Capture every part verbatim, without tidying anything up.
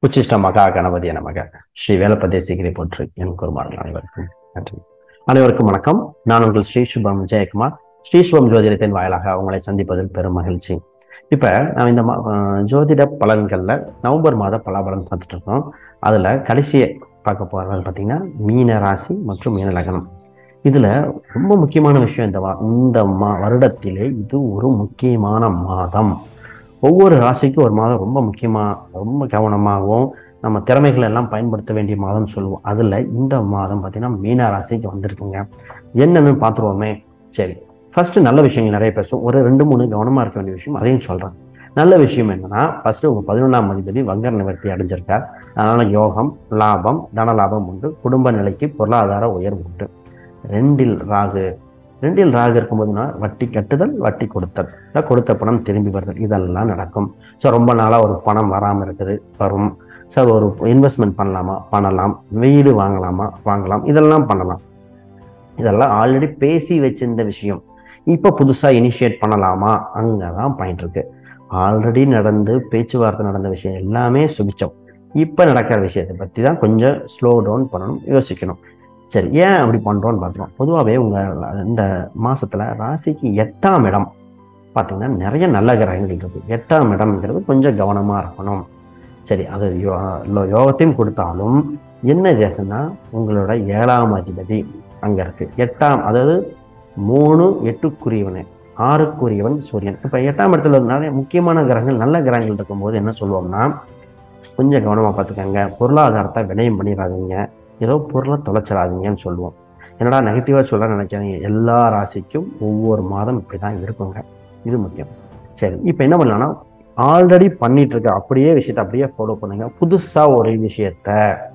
உச்சிஷ்ட மகா கணபதிய நமக. ஸ்ரீ வேலப்பதேசிகிரி போற்றி என் குருமார்கள் அனைவருக்கும் நன்றி. அனைவருக்கும் வணக்கம். நான் உங்கள் ஸ்ரீ சுபம் ஜெயக்குமார். ஸ்ரீ சுபம் ஜோதிடத்தின் வாயிலாக உங்களை சந்திப்பதில் பெரும் மகிழ்ச்சி. இப்ப நான் இந்த ஜோதிட பலன்கள்ல நவம்பர் மாத பலாபலன் பார்த்துட்டு இருக்கோம். அதுல கடைசியை பார்க்க போறது பார்த்தீங்கன்னா மீன ராசி மற்றும் மீன லக்னம். இதுல ரொம்ப முக்கியமான விஷயம், இந்த இந்த மா வருடத்திலே இது ஒரு முக்கியமான மாதம். ஒவ்வொரு ராசிக்கும் ஒரு மாதம் ரொம்ப முக்கியமாக ரொம்ப கவனமாகவும் நம்ம திறமைகள் எல்லாம் பயன்படுத்த வேண்டிய மாதம் சொல்லுவோம். அதில் இந்த மாதம் பார்த்தீங்கன்னா மீன ராசிக்கு வந்திருக்குங்க. என்னன்னு பார்த்துருவோமே. சரி, ஃபர்ஸ்ட் நல்ல விஷயங்கள் நிறைய பேசும். ஒரு ரெண்டு மூணு கவனமாக இருக்க வேண்டிய விஷயம் அதையும் சொல்கிறேன். நல்ல விஷயம் என்னன்னா, ஃபர்ஸ்ட் உங்கள் பதினொன்றாம் அதிபதி வங்கர நிவர்த்தி அடைஞ்சிருக்கார். அதனால யோகம், லாபம், தன லாபம் உண்டு. குடும்ப நிலைக்கு பொருளாதார உயர்வு உண்டு. ரெண்டில் ராகு ரெண்டில் ராகு இருக்கும்போதுனா வட்டி கட்டுதல், வட்டி கொடுத்தல், இல்லை கொடுத்த பணம் திரும்பி வருதல், இதெல்லாம் நடக்கும். ஸோ ரொம்ப நாளாக ஒரு பணம் வராமல் இருக்குது, வரும். சார் ஒரு இன்வெஸ்ட்மெண்ட் பண்ணலாமா, பண்ணலாம். வீடு வாங்கலாமா, வாங்கலாம். இதெல்லாம் பண்ணலாம். இதெல்லாம் ஆல்ரெடி பேசி வச்சிருந்த விஷயம். இப்போ புதுசாக இனிஷியேட் பண்ணலாமா, அங்கே தான் பாயிண்ட் இருக்கு. ஆல்ரெடி நடந்து பேச்சுவார்த்தை நடந்த விஷயம் எல்லாமே சுபிச்சம். இப்போ நடக்கிற விஷயத்தை பற்றி தான் கொஞ்சம் ஸ்லோ டவுன் பண்ணணும், யோசிக்கணும். சரி, ஏன் அப்படி பண்ணுறோன்னு பார்த்துருவோம். பொதுவாகவே உங்கள் இந்த மாதத்தில் ராசிக்கு எட்டாம் இடம் பார்த்தீங்கன்னா நிறைய நல்ல கிரகங்கள் இருக்குது. எட்டாம் இடம்ங்கிறது கொஞ்சம் கவனமாக இருக்கணும். சரி, அது யோ யோகத்தையும் கொடுத்தாலும் என்ன ரேசன்னா உங்களோட ஏழாம் அதிபதி அங்கே இருக்குது. எட்டாம், அதாவது மூணு எட்டுக்குரியவன், ஆறுக்குரியவன் சூரியன். இப்போ எட்டாம் இடத்துல நிறைய முக்கியமான கிரகங்கள் நல்ல கிரகங்கள் இருக்கும்போது என்ன சொல்லுவோம்னா, கொஞ்சம் கவனமாக பார்த்துக்கங்க. பொருளாதாரத்தை வினயம் பண்ணிடாதீங்க, ஏதோ பொருளை தொலைச்சிடாதீங்கன்னு சொல்லுவோம். என்னடா நெகட்டிவாக சொல்ல நினைக்காதீங்க. எல்லா ராசிக்கும் ஒவ்வொரு மாதம் இப்படி தான் இருக்குங்க. இது முக்கியம். சரி, இப்போ என்ன பண்ணலாம்னா, ஆல்ரெடி பண்ணிட்டு இருக்க அப்படியே விஷயத்தை அப்படியே ஃபாலோ பண்ணுங்க. புதுசாக ஒரு விஷயத்த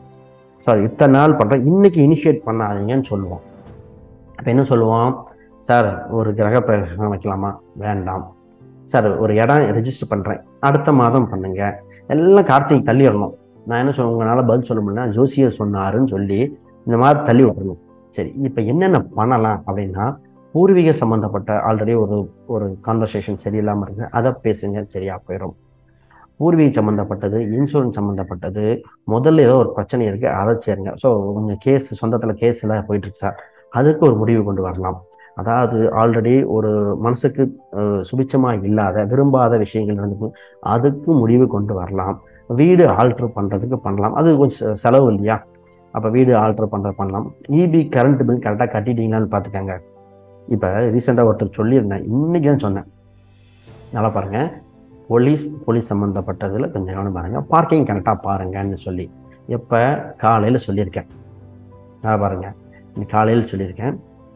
சாரி இத்தனை நாள் பண்ணுறேன் இன்னைக்கு இனிஷியேட் பண்ணாதீங்கன்னு சொல்லுவோம். இப்போ என்ன சொல்லுவோம், சார் ஒரு கிரக பிரவேசம் வைக்கலாமா, வேண்டாம். சார் ஒரு இடம் ரெஜிஸ்டர் பண்ணுறேன், அடுத்த மாதம் பண்ணுங்க. எல்லாம் கார்த்திகை தள்ளிடணும். நான் என்ன சொல்ல, உங்களால் பதில் சொல்ல முடியல, ஜோசியர் சொன்னாருன்னு சொல்லி இந்த மாதிரி தள்ளி விட்டுறணும். சரி, இப்போ என்னென்ன பண்ணலாம் அப்படின்னா, பூர்வீக சம்மந்தப்பட்ட ஆல்ரெடி ஒரு ஒரு கான்வர்சேஷன் சரியில்லாமல் இருக்குது, அதை பேசுங்க, சரியா போயிடும். பூர்வீக சம்மந்தப்பட்டது, இன்சூரன்ஸ் சம்மந்தப்பட்டது, முதல்ல ஏதோ ஒரு பிரச்சனை இருக்குது, அதை சேருங்க. ஸோ உங்கள் கேஸ் சொந்தத்தில் கேஸ் எல்லாம் போயிட்டுருக்கு சார், அதுக்கு ஒரு முடிவு கொண்டு வரலாம். அதாவது ஆல்ரெடி ஒரு மனசுக்கு சுபிச்சமாக இல்லாத விரும்பாத விஷயங்கள் நடந்து அதுக்கு முடிவு கொண்டு வரலாம். வீடு ஆல்ட்ரு பண்ணுறதுக்கு பண்ணலாம், அது கொஞ்சம் செலவு இல்லையா. அப்போ வீடு ஆல்ட்ரு பண்ணுறது பண்ணலாம். இபி கரண்ட் பில் கரெக்டாக கட்டிட்டீங்களான்னு பார்த்துக்கங்க. இப்போ ரீசெண்டாக ஒருத்தர் சொல்லியிருந்தேன், இன்றைக்கி தான் சொன்னேன், நல்லா பாருங்கள். போலீஸ் போலீஸ் சம்மந்தப்பட்டதில் கொஞ்சம் கவனம் பாருங்கள். பார்க்கிங் கரெக்டாக பாருங்கன்னு சொல்லி எப்போ காலையில் சொல்லியிருக்கேன். நல்லா பாருங்கள், இன்னைக்கு காலையில் சொல்லியிருக்கேன்.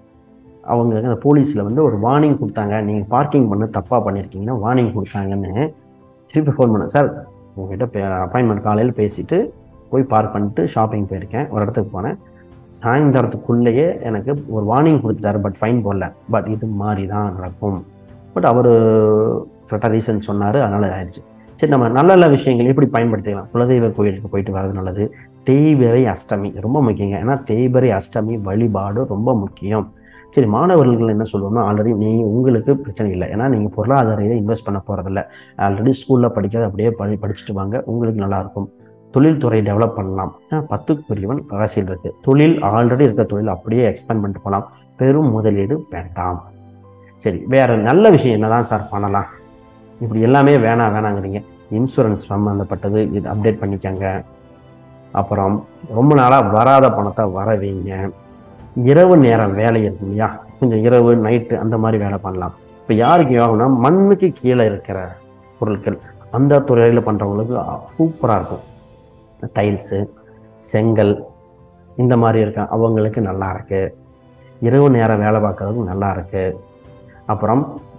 அவங்க அந்த போலீஸில் வந்து ஒரு வார்னிங் கொடுத்தாங்க, நீங்கள் பார்க்கிங் பண்ண தப்பாக பண்ணியிருக்கீங்கன்னா வார்னிங் கொடுத்தாங்கன்னு. திருப்பி ஃபோன் பண்ணேன், சார் உங்ககிட்ட பே அப்பாயின்மெண்ட் காலையில் பேசிவிட்டு போய் பார்க் பண்ணிட்டு ஷாப்பிங் போயிருக்கேன், ஒரு இடத்துக்கு போனேன். சாயந்தரத்துக்குள்ளேயே எனக்கு ஒரு வார்னிங் கொடுத்துட்டாரு, பட் ஃபைன் போடல. பட் இது மாதிரி தான் நடக்கும். பட் அவர் கரெக்டாக ரீசன் சொன்னார், அதனால் ஆயிடுச்சு. சரி, நம்ம நல்ல நல்ல விஷயங்கள் எப்படி பயன்படுத்திக்கலாம். குலதெய்வ கோயிலுக்கு போயிட்டு வர்றது நல்லது. தேய்பிறை அஷ்டமி ரொம்ப முக்கியங்க. ஏன்னா தேய்பிறை அஷ்டமி வழிபாடு ரொம்ப முக்கியம். சரி, மாணவர்கள் என்ன சொல்லுவோம்னா, ஆல்ரெடி நீங்கள் உங்களுக்கு பிரச்சனை இல்லை, ஏன்னா நீங்கள் பொருளாதார இதை இன்வெஸ்ட் பண்ண போகிறதில்ல. ஆல்ரெடி ஸ்கூலில் படிக்கிறது அப்படியே படி படிச்சுட்டு வாங்க, உங்களுக்கு நல்லாயிருக்கும். தொழில்துறை டெவலப் பண்ணலாம். பத்துக்குரியவன் ராசியில் இருக்குது. தொழில் ஆல்ரெடி இருக்க தொழில் அப்படியே எக்ஸ்பேண்ட் பண்ணிட்டு போகலாம். பெரும் முதலீடு வேண்டாம். சரி, வேறு நல்ல விஷயம் என்ன தான் சார் பண்ணலாம், இப்படி எல்லாமே வேணாம் வேணாங்கிறீங்க. இன்சூரன்ஸ் சம்மந்தப்பட்டது இது அப்டேட் பண்ணிக்கங்க. அப்புறம் ரொம்ப நாளாக வராத பணத்தை வர வைங்க. இரவு நேரம் வேலை இருக்கும் இல்லையா, கொஞ்சம் இரவு நைட்டு அந்த மாதிரி வேலை பண்ணலாம். இப்போ யாருக்கு யோகம்னா, மண்ணுக்கு கீழே இருக்கிற பொருட்கள் அந்த துறையில் பண்ணுறவங்களுக்கு சூப்பராக இருக்கும். டைல்ஸு, செங்கல் இந்த மாதிரி இருக்க அவங்களுக்கு நல்லா இருக்கு. இரவு நேரம் வேலை பார்க்கறதுக்கு நல்லா இருக்கு. அப்புறம்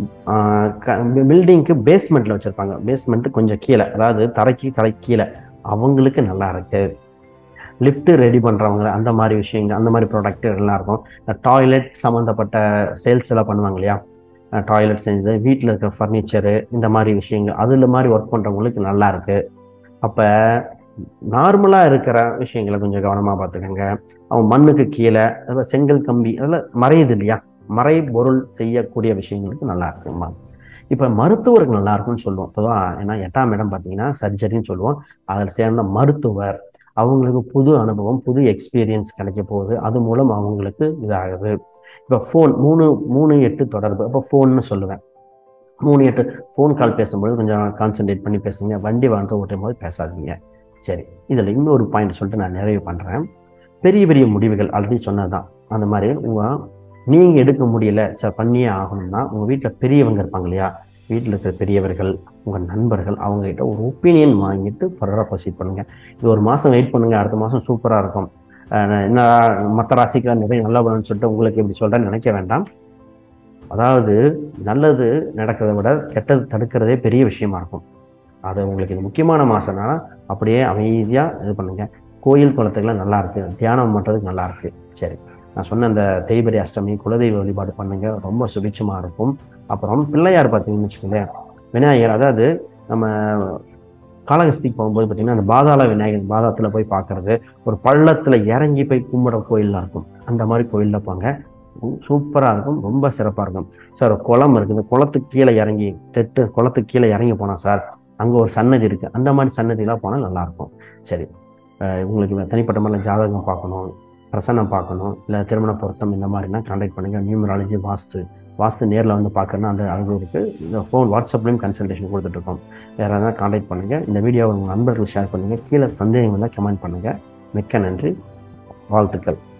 பில்டிங்க்கு பேஸ்மெண்ட்டில் வச்சுருப்பாங்க, பேஸ்மெண்ட்டு கொஞ்சம் கீழே, அதாவது தரைக்கு தரை கீழே, அவங்களுக்கு நல்லா இருக்கு. லிஃப்ட்டு ரெடி பண்ணுறவங்க அந்த மாதிரி விஷயங்கள், அந்த மாதிரி ப்ராடக்ட் எல்லாம் இருக்கும். டாய்லெட் சம்மந்தப்பட்ட சேல்ஸ் எல்லாம் பண்ணுவாங்க இல்லையா, டாய்லெட் செஞ்சது, வீட்டில் இருக்க ஃபர்னிச்சரு இந்த மாதிரி விஷயங்கள், அதில் மாதிரி ஒர்க் பண்ணுறவங்களுக்கு நல்லா இருக்குது. அப்போ நார்மலாக இருக்கிற விஷயங்களை கொஞ்சம் கவனமாக பார்த்துக்கோங்க. அவன் மண்ணுக்கு கீழே அதில் செங்கல் கம்பி அதில் மறையுது இல்லையா, மறை பொருள் செய்யக்கூடிய விஷயங்களுக்கு நல்லா இருக்குமா. இப்போ மருத்துவர்கள் நல்லா இருக்கும்னு சொல்லுவோம் பொதுவாக. ஏன்னா எட்டாம் இடம் பார்த்தீங்கன்னா சர்ஜரின்னு சொல்லுவோம். அதில் சேர்ந்த மருத்துவர் அவங்களுக்கு புது அனுபவம், புது எக்ஸ்பீரியன்ஸ் கிடைக்க போகுது. அது மூலம் அவங்களுக்கு இதாகுது. இப்போ ஃபோன் மூணு மூணு எட்டு தொடர்பு, அப்போ ஃபோன்னு சொல்லுவேன். மூணு எட்டு ஃபோன் கால் பேசும்போது கொஞ்சம் கான்சன்ட்ரேட் பண்ணி பேசுங்க. வண்டி வாங்க ஓட்டும் போது பேசாதீங்க. சரி, இதில் இன்னொரு பாயிண்ட் சொல்லிட்டு நான் நிறைவு பண்ணுறேன். பெரிய பெரிய முடிவுகள் ஆல்ரெடி சொன்னது தான். அந்த மாதிரி உங்கள் நீங்கள் எடுக்க முடியல சார் பண்ணியே ஆகணும்னா உங்கள் வீட்டில் பெரியவங்க இருப்பாங்க இல்லையா, வீட்டில் இருக்கிற பெரியவர்கள், உங்கள் நண்பர்கள், அவங்ககிட்ட ஒரு ஒப்பீனியன் வாங்கிட்டு ஃபர்தராக ப்ரொசீட் பண்ணுங்கள். இது ஒரு மாதம் வெயிட் பண்ணுங்கள், அடுத்த மாதம் சூப்பராக இருக்கும். என்ன மற்ற ராசிக்கெலாம் நிறைய நல்லா பண்ணணும்னு சொல்லிட்டு உங்களுக்கு எப்படி சொல்கிறேன்னு நினைக்க வேண்டாம். அதாவது நல்லது நடக்கிறத விட கெட்டது தடுக்கிறதே பெரிய விஷயமா இருக்கும். அது உங்களுக்கு இது முக்கியமான மாதம்னா அப்படியே அமைதியாக இது பண்ணுங்கள். கோயில் குளத்துக்கெல்லாம் நல்லா இருக்குது, தியானம் பண்ணுறதுக்கு நல்லா இருக்குது. சரி, நான் சொன்ன அந்த தேய்பிரை அஷ்டமி குலதெய்வ வழிபாடு பண்ணுங்க, ரொம்ப சுபிட்சமாக இருக்கும். அப்புறம் பிள்ளையார் பார்த்தீங்கன்னு வச்சுக்கோங்களேன், விநாயகர், அதாவது நம்ம காளகஸ்திக்கு போகும்போது பார்த்தீங்கன்னா அந்த பாதாள விநாயகர் பாதாளத்தில் போய் பார்க்கறது, ஒரு பள்ளத்தில் இறங்கி போய் கும்பிட கோயிலில் இருக்கும். அந்த மாதிரி கோயிலில் போங்க, சூப்பராக இருக்கும், ரொம்ப சிறப்பாக இருக்கும். சார் குளம் இருக்குது, குளத்துக்கு கீழே இறங்கி தெட்டு குளத்துக்கு கீழே இறங்கி போனால் சார் அங்கே ஒரு சன்னதி இருக்குது, அந்த மாதிரி சன்னதிலாம் போனால் நல்லாயிருக்கும். சரி, உங்களுக்கு தனிப்பட்ட மாதிரி ஜாதகம் பார்க்கணும், பிரசன்னம் பார்க்கணும், இல்லை திருமண பொருத்தம் இந்த மாதிரினா கான்டாக்ட் பண்ணுங்கள். நியூமராலஜி, வாஸ்து வாஸ்து நேரில் வந்து பார்க்கணுன்னா அந்த அது இருக்குது. இந்த ஃபோன் வாட்ஸ்அப்லேயும் கன்சல்டேஷன் கொடுத்துட்ருக்கோம். வேறு எதாவது கான்டாக்ட் பண்ணுங்கள். இந்த வீடியோவை உங்கள் நண்பர்கள் ஷேர் பண்ணுங்கள். கீழே சந்தேகம் வந்தால் கமெண்ட் பண்ணுங்கள். மிக்க நன்றி, வாழ்த்துக்கள்.